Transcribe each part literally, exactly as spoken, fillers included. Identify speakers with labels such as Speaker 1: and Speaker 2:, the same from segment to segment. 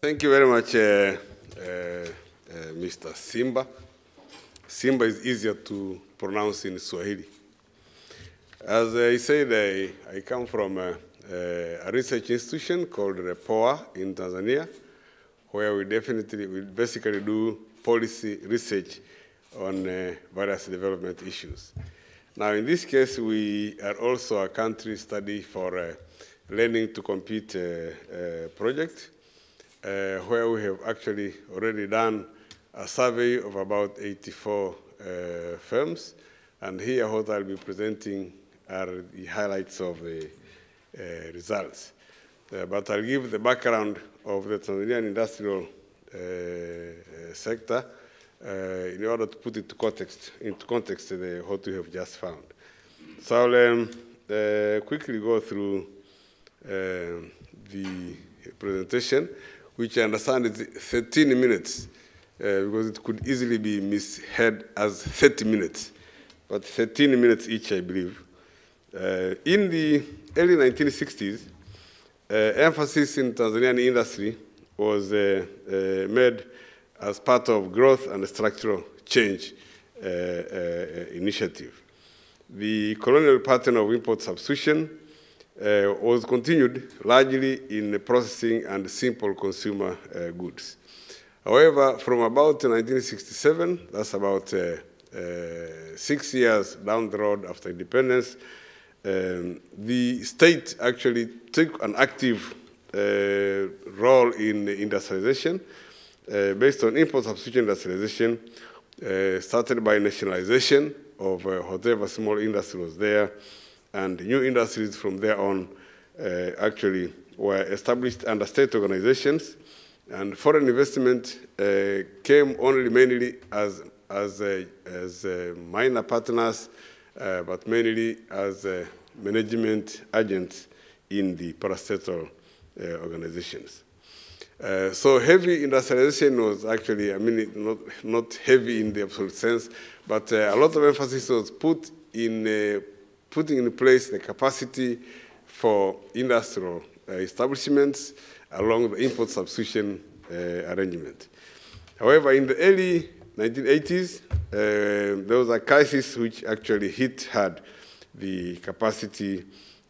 Speaker 1: Thank you very much, uh, uh, uh, Mister Simba. Simba is easier to pronounce in Swahili. As I said, I, I come from a, a research institution called P O A in Tanzania, where we definitely, we basically do policy research on uh, various development issues. Now, in this case, we are also a country study for uh, learning to compete uh, uh, project, uh, where we have actually already done a survey of about eighty-four uh, firms. And here, what I'll be presenting are the highlights of the uh, results. Uh, but I'll give the background of the Tanzanian industrial uh, uh, sector uh, in order to put it to context, into context uh, the, what we have just found. So I'll um, uh, quickly go through uh, the presentation, which I understand is thirteen minutes, uh, because it could easily be misheard as thirty minutes, but thirteen minutes each, I believe. Uh, in the early nineteen sixties, uh, emphasis in Tanzanian industry was uh, uh, made as part of growth and structural change uh, uh, initiative. The colonial pattern of import substitution uh, was continued largely in processing and simple consumer uh, goods. However, from about nineteen sixty-seven, that's about uh, uh, six years down the road after independence, um, the state actually took an active uh, role in industrialization uh, based on import substitution industrialization, uh, started by nationalization of uh, whatever small industry was there, and new industries from there on uh, actually were established under state organizations, and foreign investment uh, came only mainly as, as, uh, as uh, minor partners, uh, but mainly as uh, management agents in the parastatal uh, organizations. Uh, so heavy industrialization was actually, I mean, not, not heavy in the absolute sense, but uh, a lot of emphasis was put in uh, putting in place the capacity for industrial uh, establishments along the import substitution uh, arrangement. However, in the early nineteen eighties, uh, there was a crisis which actually hit hard the capacity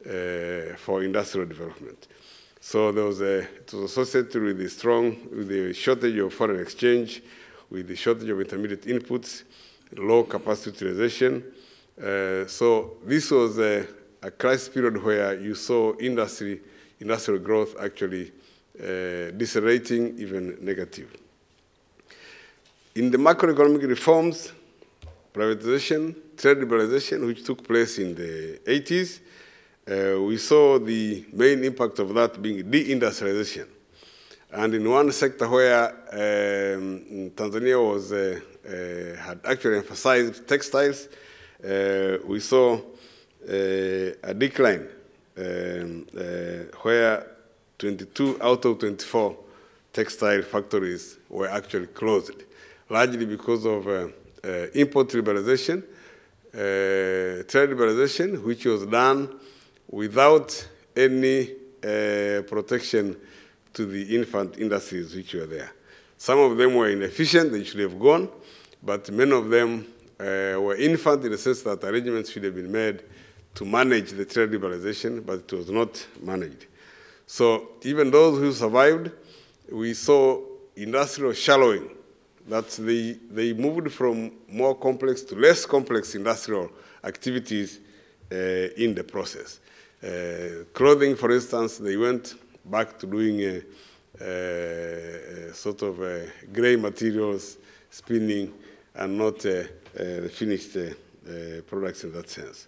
Speaker 1: uh, for industrial development. So there was a, it was associated with the strong, with the shortage of foreign exchange, with the shortage of intermediate inputs, low capacity utilization. Uh, so this was a, a crisis period where you saw industry, industrial growth actually uh, decelerating, even negative. In the macroeconomic reforms, privatization, trade liberalization, which took place in the eighties, uh, we saw the main impact of that being deindustrialization. And in one sector where um, Tanzania was, uh, uh, had actually emphasized textiles, uh, we saw uh, a decline um, uh, where twenty-two out of twenty-four textile factories were actually closed, largely because of uh, uh, import liberalization, uh, trade liberalization, which was done without any uh, protection to the infant industries which were there. Some of them were inefficient, they should have gone, but many of them uh, were infant in the sense that arrangements should have been made to manage the trade liberalization, but it was not managed. So even those who survived, we saw industrial shallowing, that they, they moved from more complex to less complex industrial activities uh, in the process. Uh, clothing, for instance, they went back to doing a, a, a sort of a gray materials, spinning, and not uh, uh, finished uh, uh, products in that sense.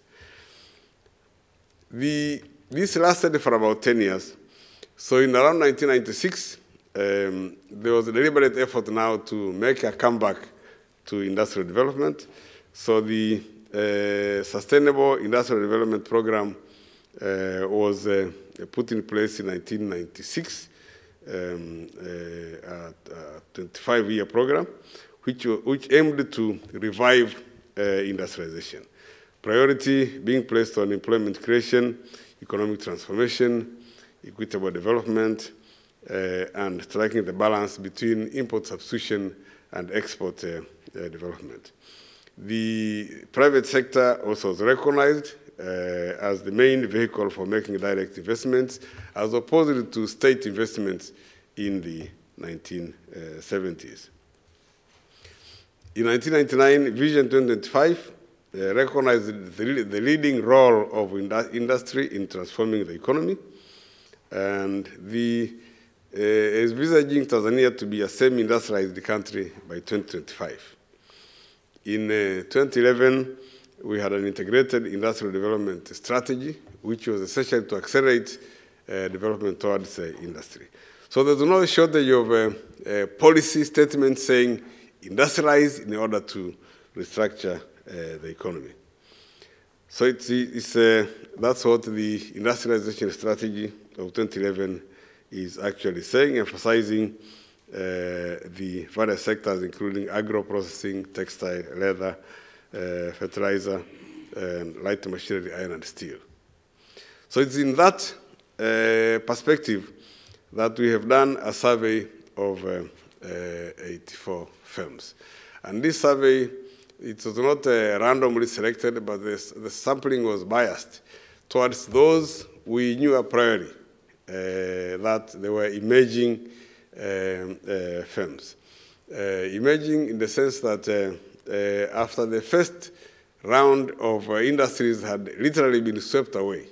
Speaker 1: The, this lasted for about ten years. So in around nineteen ninety-six, um, there was a deliberate effort now to make a comeback to industrial development. So the uh, Sustainable Industrial Development Program uh, was uh, put in place in nineteen ninety-six, um, uh, a twenty-five year program, which, which aimed to revive uh, industrialization. Priority being placed on employment creation, economic transformation, equitable development, uh, and striking the balance between import substitution and export uh, uh, development. The private sector also was recognized uh, as the main vehicle for making direct investments, as opposed to state investments in the nineteen seventies. In nineteen ninety-nine, Vision twenty twenty-five uh, recognized the, the leading role of industry in transforming the economy, and the uh, is envisaging Tanzania to be a semi-industrialized country by twenty twenty-five. In uh, twenty eleven, we had an integrated industrial development strategy, which was essential to accelerate uh, development towards uh, industry. So there's no shortage of uh, uh, policy statements saying industrialize in order to restructure uh, the economy. So it's, it's, uh, that's what the industrialization strategy of twenty eleven is actually saying, emphasizing uh, the various sectors, including agro-processing, textile, leather, uh, fertilizer, and light machinery, iron and steel. So it's in that uh, perspective that we have done a survey of uh, uh, eighty-four firms. And this survey, it was not uh, randomly selected, but this, the sampling was biased towards those we knew a priori uh, that they were emerging um, uh, firms. Uh, emerging in the sense that uh, uh, after the first round of uh, industries had literally been swept away,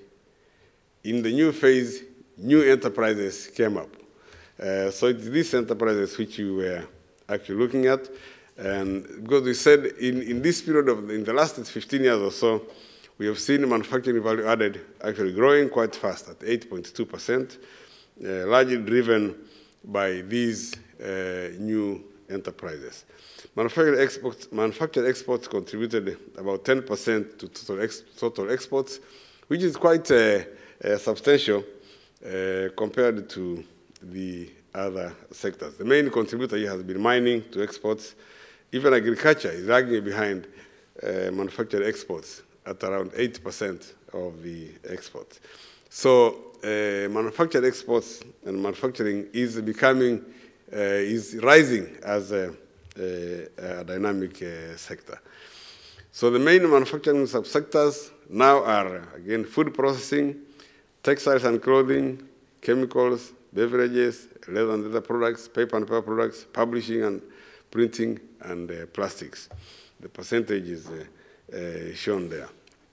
Speaker 1: in the new phase, new enterprises came up. Uh, so it's these enterprises which you were actually looking at. And because we said in, in this period of, in the last fifteen years or so, we have seen manufacturing value added actually growing quite fast at eight point two percent, uh, largely driven by these uh, new enterprises. Manufactured exports, manufactured exports contributed about ten percent to total, ex, total exports, which is quite uh, uh, substantial uh, compared to the other sectors. The main contributor here has been mining to exports. Even agriculture is lagging behind uh, manufactured exports at around eighty percent of the exports. So uh, manufactured exports and manufacturing is becoming, uh, is rising as a, a, a dynamic uh, sector. So the main manufacturing subsectors now are, again, food processing, textiles and clothing, chemicals, beverages, leather and leather products, paper and paper products, publishing and printing, and uh, plastics. The percentage is uh, uh, shown there.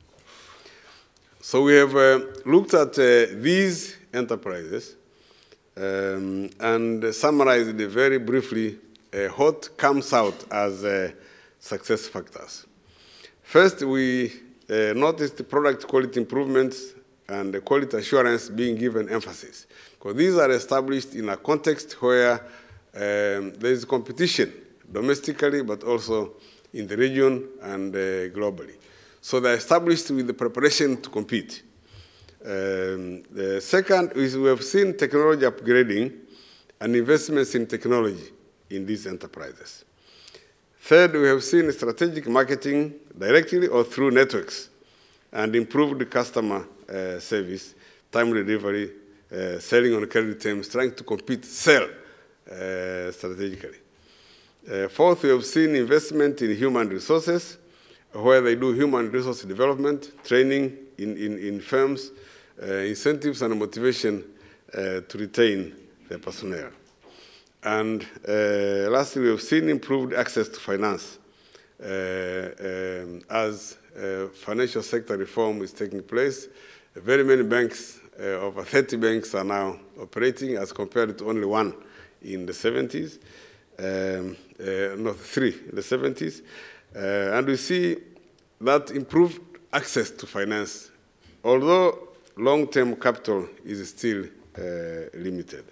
Speaker 1: So we have uh, looked at uh, these enterprises um, and summarized very briefly uh, what comes out as uh, success factors. First, we uh, noticed the product quality improvements and the quality assurance being given emphasis, because these are established in a context where um, there is competition domestically, but also in the region and uh, globally. So they're established with the preparation to compete. Um, the second is we have seen technology upgrading and investments in technology in these enterprises. Third, we have seen strategic marketing directly or through networks and improved customer uh, service, timely delivery, uh, selling on credit terms, trying to compete, sell uh, strategically. Uh, fourth, we have seen investment in human resources, where they do human resource development, training in, in, in firms, uh, incentives and motivation uh, to retain their personnel. And uh, lastly, we have seen improved access to finance uh, um, as uh, financial sector reform is taking place. Very many banks, uh, over thirty banks, are now operating as compared to only one in the seventies. Um, uh, not three in the seventies. Uh, and we see that improved access to finance, although long-term capital is still uh, limited.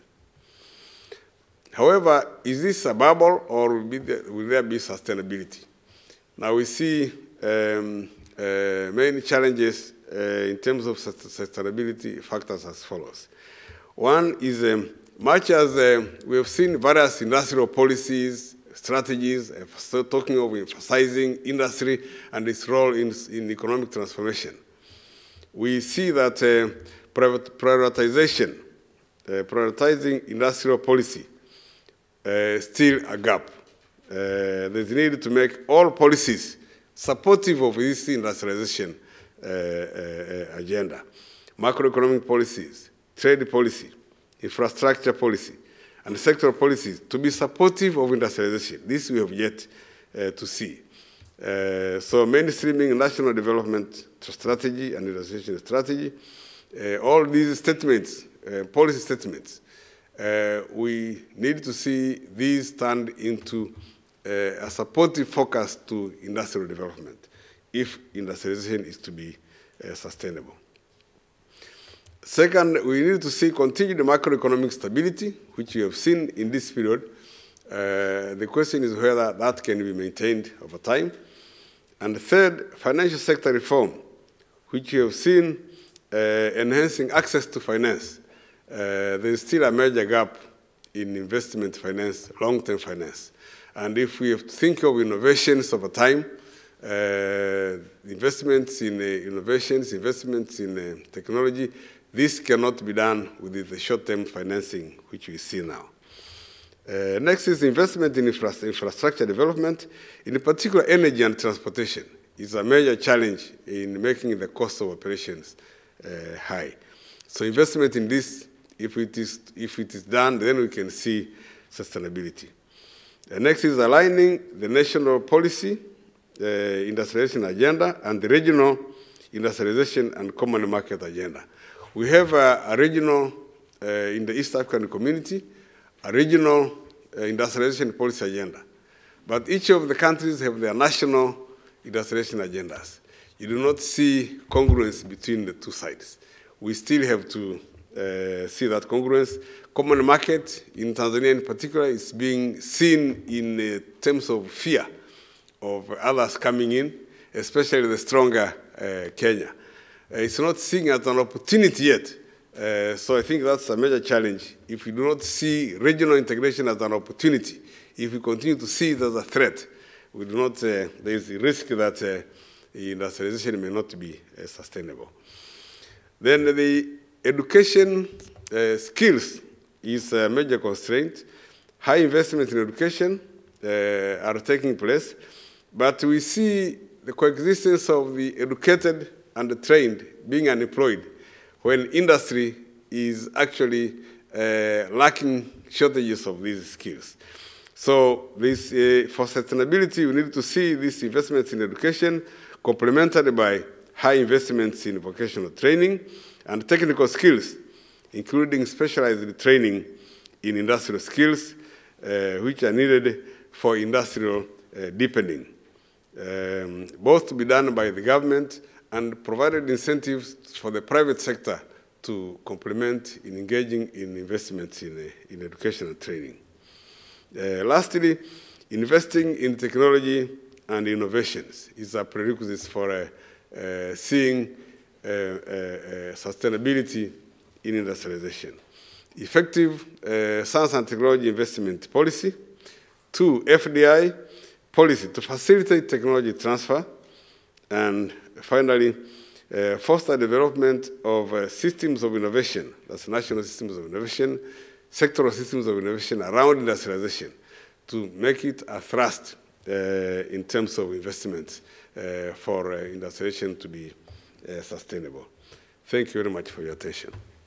Speaker 1: However, is this a bubble or will, be there, will there be sustainability? Now we see um, uh, many challenges uh, in terms of sustainability factors as follows. One is um, much as uh, we have seen various industrial policies, strategies, uh, talking of emphasizing industry and its role in, in economic transformation, we see that uh, private prioritization uh, prioritizing industrial policy, uh, still a gap. Uh, there's a need to make all policies supportive of this industrialization uh, uh, agenda. Macroeconomic policies, trade policy, infrastructure policy, and sectoral policies to be supportive of industrialization. This we have yet uh, to see. Uh, so mainstreaming national development strategy and industrialization strategy, uh, all these statements, uh, policy statements, uh, we need to see these turned into uh, a supportive focus to industrial development if industrialization is to be uh, sustainable. Second, we need to see continued macroeconomic stability, which we have seen in this period. Uh, the question is whether that can be maintained over time. And third, financial sector reform, which we have seen uh, enhancing access to finance. Uh, there is still a major gap in investment finance, long-term finance. And if we have to think of innovations over time, uh, investments in uh, innovations, investments in uh, technology, this cannot be done with the short-term financing, which we see now. Uh, next is investment in infra infrastructure development, in particular energy and transportation. Is a major challenge in making the cost of operations uh, high. So investment in this, if it is, if it is done, then we can see sustainability. Uh, next is aligning the national policy, uh, industrialization agenda, and the regional industrialization and common market agenda. We have a, a regional, uh, in the East African community, a regional uh, industrialization policy agenda. But each of the countries have their national industrialization agendas. You do not see congruence between the two sides. We still have to uh, see that congruence. Common market in Tanzania in particular is being seen in uh, terms of fear of others coming in, especially the stronger uh, Kenya. Uh, it's not seen as an opportunity yet. Uh, so I think that's a major challenge. If we do not see regional integration as an opportunity, if we continue to see it as a threat, we do not, uh, there is a risk that uh, industrialization may not be uh, sustainable. Then the education uh, skills is a major constraint. High investment in education uh, are taking place, but we see the coexistence of the educated and the trained being unemployed when industry is actually uh, lacking shortages of these skills. So this, uh, for sustainability, we need to see these investments in education complemented by high investments in vocational training and technical skills, including specialized training in industrial skills, uh, which are needed for industrial uh, deepening, um, both to be done by the government and provided incentives for the private sector to complement in engaging in investments in, uh, in education and training. Uh, lastly, investing in technology and innovations is a prerequisite for uh, uh, seeing uh, uh, uh, sustainability in industrialization. Effective uh, science and technology investment policy. Two, F D I policy to facilitate technology transfer. And finally, uh, foster development of uh, systems of innovation, that's national systems of innovation, sectoral systems of innovation around industrialization to make it a thrust uh, in terms of investments uh, for uh, industrialization to be uh, sustainable. Thank you very much for your attention.